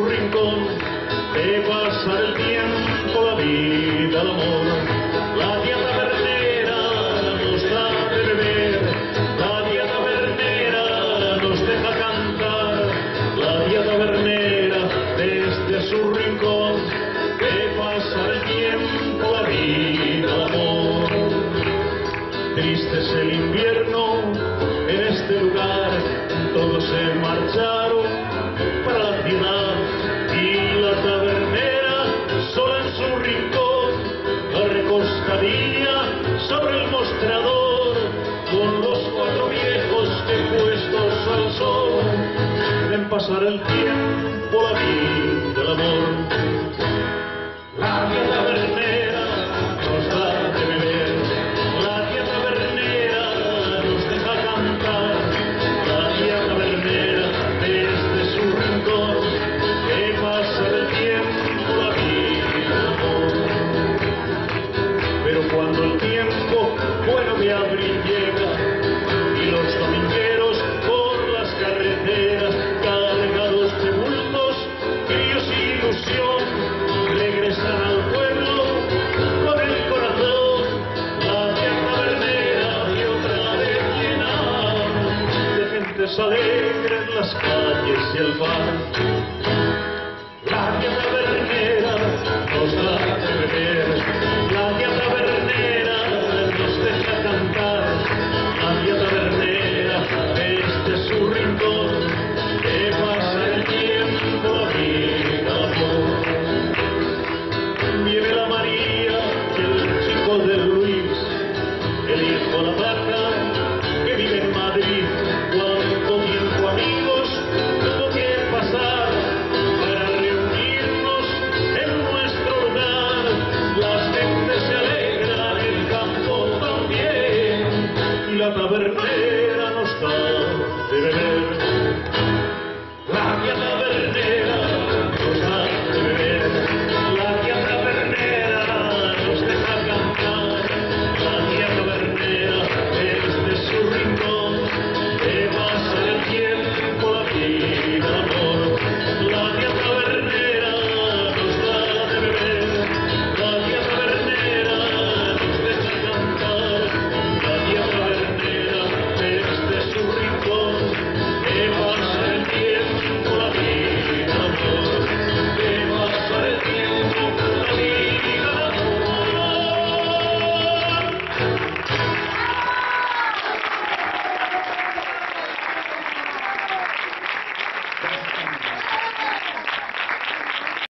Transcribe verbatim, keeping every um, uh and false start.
su rincón, de pasar el tiempo, la vida, el amor. La tía tabernera nos da de beber, la tía tabernera nos deja cantar, la tía tabernera desde su rincón, de pasar el tiempo, la vida, el amor. Triste es el invierno en este lugar, todos se marcharon para la ciudad y la tabernera sola en su rincón, la recostadilla sobre el mostrador, con los cuatro viejos que puestos al sol ven pasar el tiempo, la vida, el amor. La tía tabernera nos da de beber, la tía tabernera nos deja cantar, la tía tabernera desde su rincón, que pasa el tiempo, la vida, el amor. Pero cuando el tiempo bueno de abril llega y los domingueros por las carreteras cargados de bultos, críos y ilusión regresan al pueblo con el corazón, la tía tabernera y otra vez llena de gentes alegres las calles y el bar.